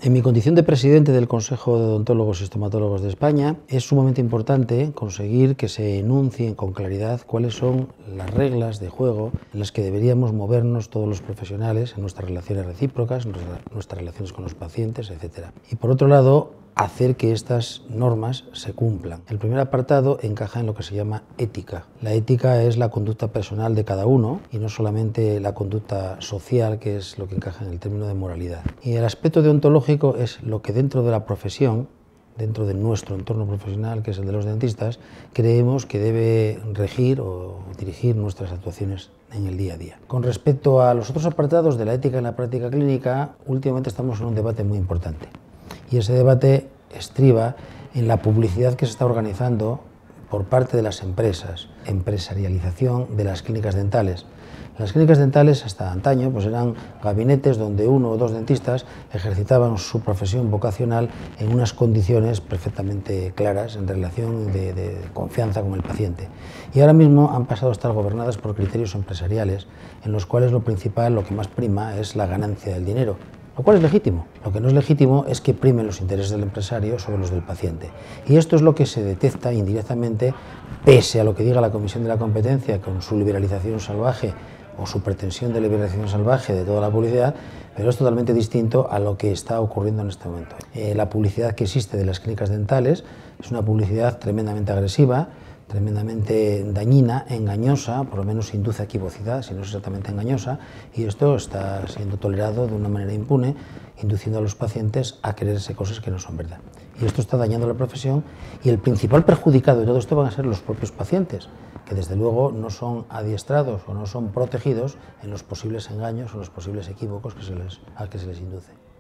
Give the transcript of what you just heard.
En mi condición de presidente del Consejo de Odontólogos y Estomatólogos de España, es sumamente importante conseguir que se enuncien con claridad cuáles son las reglas de juego en las que deberíamos movernos todos los profesionales en nuestras relaciones recíprocas, nuestras relaciones con los pacientes, etc. Y por otro lado, hacer que estas normas se cumplan. El primer apartado encaja en lo que se llama ética. La ética es la conducta personal de cada uno y no solamente la conducta social, que es lo que encaja en el término de moralidad. Y el aspecto deontológico es lo que dentro de la profesión, dentro de nuestro entorno profesional, que es el de los dentistas, creemos que debe regir o dirigir nuestras actuaciones en el día a día. Con respecto a los otros apartados de la ética en la práctica clínica, últimamente estamos en un debate muy importante. Y ese debate estriba en la publicidad que se está organizando por parte de las empresas, empresarialización de las clínicas dentales. Las clínicas dentales hasta antaño pues eran gabinetes donde uno o dos dentistas ejercitaban su profesión vocacional en unas condiciones perfectamente claras en relación de confianza con el paciente. Y ahora mismo han pasado a estar gobernadas por criterios empresariales en los cuales lo principal, lo que más prima es la ganancia del dinero. Lo cual es legítimo. Lo que no es legítimo es que primen los intereses del empresario sobre los del paciente. Y esto es lo que se detecta indirectamente, pese a lo que diga la Comisión de la Competencia con su liberalización salvaje o su pretensión de liberalización salvaje de toda la publicidad, pero es totalmente distinto a lo que está ocurriendo en este momento. La publicidad que existe de las clínicas dentales es una publicidad tremendamente agresiva, tremendamente dañina, engañosa, por lo menos induce equivocidad, si no es exactamente engañosa, y esto está siendo tolerado de una manera impune, induciendo a los pacientes a creerse cosas que no son verdad. Y esto está dañando la profesión, y el principal perjudicado de todo esto van a ser los propios pacientes, que desde luego no son adiestrados o no son protegidos en los posibles engaños o los posibles equívocos a que se les induce.